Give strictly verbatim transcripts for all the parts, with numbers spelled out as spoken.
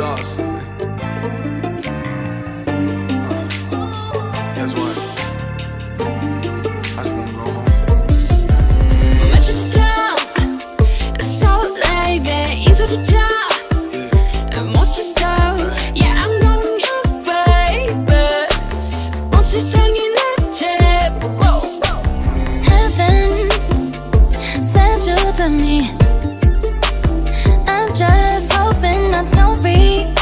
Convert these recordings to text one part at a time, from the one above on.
sauce. Guess what? I just wanna go home. 마침부터 설레게 잊어주자 못했어. Yeah, I'm knowing you, baby. 온 세상이 내 제법. Heaven sent you to me. I'm just hoping I don't repeat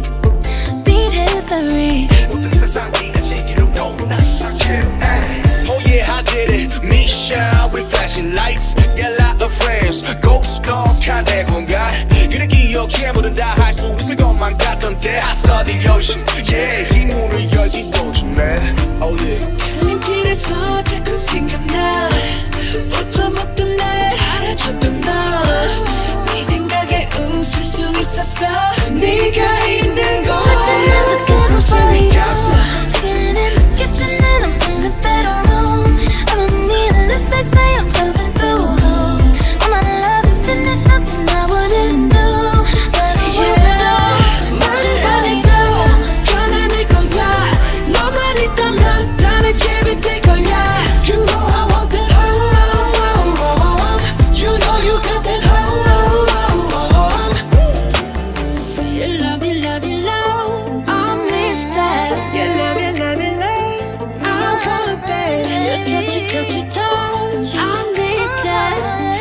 history. 모든 세상이 다 시기로 너무나 시작해. Oh yeah, I did it. Michelle with flashing lights. Get a lot of friends. Ghost 넌 내 공간. 그래 기억해 모든 다 할 수 있을 것만 같던데. I saw the ocean. Yeah, 이 문을 열기도 전에. Oh yeah. 눈길에서 자꾸 생각나. 보통 먹던 날 알아줬던 너. 네 생각에 웃을 수 있었어. 네가 있는 곳. Switching up positions for you. feeling it, catching it, I'm feeling better wrong. I don't need a lift, they say I'm jumping through holes. All my love infinite, nothing I wouldn't do, but I would do. Searching for you. 편안할 거야. 너만 있다면 다른 집이 될 거야. You know I want that home. You know you got that home. You love, you love, you love. I miss that. You love, you love, you love. I want that. You touch it, touch it, touch. I need that.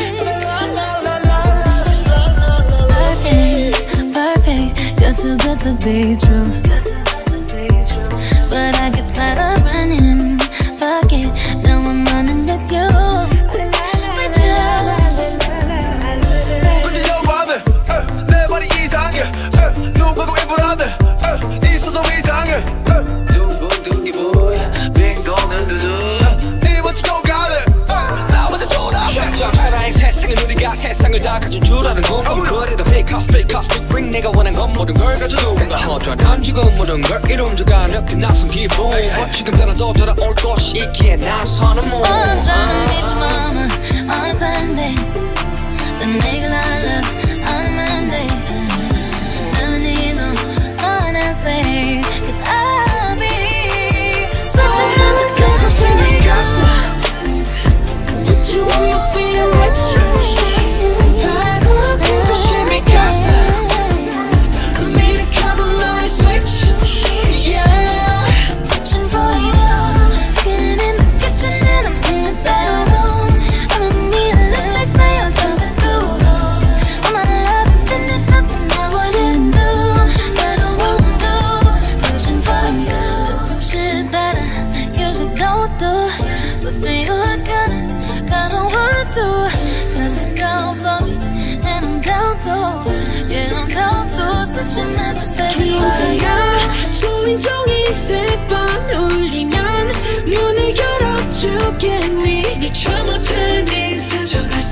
Perfect, perfect, you're too good to be true. But I get tired of running. Fuck it, now I'm running with you. With you. 부지런히 와들 내 머리 이상해 누구고 예쁘라들 있어도 이상해 둥근둥이 보여 빈곤은 두두 네 멋지고 가들 나보다 돌아와 사랑의 세상은 우리가 세상을 다 가진 줄 아는 건 그래도 big house big house big ring 내가 원한 건 모든 걸 가져도 뭔가 허전한 지금 모든 걸 이룬다가 느낀 낯선 기분 지금 따라도 돌아올 것이 있기에 나서는 뭐 I'm trying to meet your mama on a Sunday. The nigga I love on a Monday. I need no one else, babe, 'cause I'll be switching up positions for you. Put you on your feet and let you drive up in the shimmy casa. 미리켜도 너의 switch. Yeah. Searching for you. Getting in the kitchen and I'm in the bedroom. I don't need a lift, they say I'm jumping through holes. All my love infinite, nothing I wouldn't do, but I won't do. Searching for you. There's some shit that I usually don't do, but for you I gotta, gotta want to. 'Cause you're down for me and I'm down too. Yeah, I'm down too. Switching up positions for you. 혼자야 초인종이 세 번 울리면 문을 열어주겠니. 미처 못한 인사 전할